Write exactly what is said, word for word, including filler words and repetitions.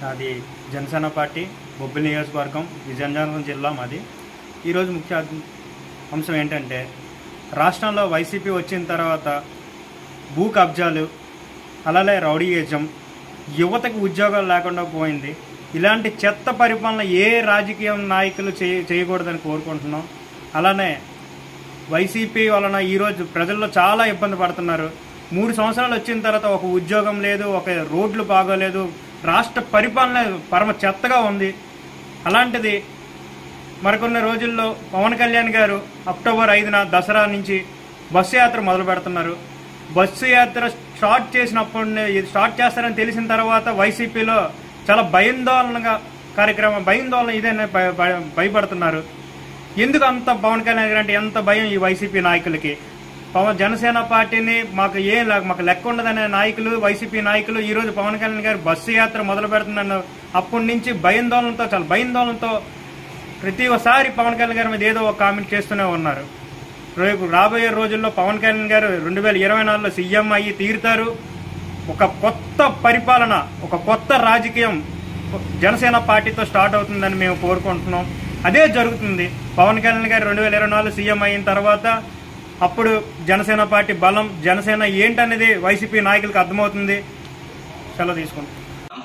అది జనసేన పార్టీ బొబ్బిలి నియోజకవర్గం విజయనగరం జిల్లా మాది. ఈరోజు ముఖ్య అంశం ఏంటంటే, రాష్ట్రంలో వైసీపీ వచ్చిన తర్వాత భూ కబ్జాలు, అలాగే రౌడీయిజం, యువతకు ఉద్యోగాలు లేకుండా పోయింది. ఇలాంటి చెత్త పరిపాలన ఏ రాజకీయ నాయకులు చేయ చేయకూడదని కోరుకుంటున్నాం. అలానే వైసీపీ వలన ఈరోజు ప్రజల్లో చాలా ఇబ్బంది పడుతున్నారు. మూడు సంవత్సరాలు వచ్చిన తర్వాత ఒక ఉద్యోగం లేదు, ఒక రోడ్లు బాగోలేదు, రాష్ట్ర పరిపాలన పరమ చెత్తగా ఉంది. అలాంటిది మరికొన్ని రోజుల్లో పవన్ కళ్యాణ్ గారు అక్టోబర్ ఐదున దసరా నుంచి బస్సు యాత్ర మొదలు పెడుతున్నారు. బస్సు యాత్ర స్టార్ట్ చేసినప్పుడు స్టార్ట్ చేస్తారని తెలిసిన తర్వాత వైసీపీలో చాలా భయాందోళనగా కార్యక్రమం భయాందోళన ఇదేనే భయపడుతున్నారు. ఎందుకు అంత పవన్ కళ్యాణ్ గారు అంటే ఎంత భయం ఈ వైసీపీ నాయకులకి? పవన్ జనసేన పార్టీని మాకు ఏం మాకు లెక్క ఉండదనే నాయకులు, వైసీపీ నాయకులు ఈరోజు పవన్ కళ్యాణ్ గారు బస్సు యాత్ర మొదలు పెడుతున్నారు. అప్పటి నుంచి భయాందోళనతో చాలా భయాందోళనతో ప్రతి ఒక్కసారి పవన్ కళ్యాణ్ గారి మీద ఏదో ఒక కామెంట్ చేస్తూనే ఉన్నారు. రేపు రాబోయే రోజుల్లో పవన్ కళ్యాణ్ గారు రెండు వేల ఇరవై నాలుగులో సీఎం అయ్యి తీరుతారు. ఒక కొత్త పరిపాలన, ఒక కొత్త రాజకీయం జనసేన పార్టీతో స్టార్ట్ అవుతుందని మేము కోరుకుంటున్నాం. అదే జరుగుతుంది. పవన్ కళ్యాణ్ గారు రెండు వేల ఇరవై నాలుగు సీఎం అయిన తర్వాత అప్పుడు జనసేన పార్టీ బలం, జనసేన ఏంటనేది వైసీపీ నాయకులకు అర్థమవుతుంది. సెలవు తీసుకుంటాం.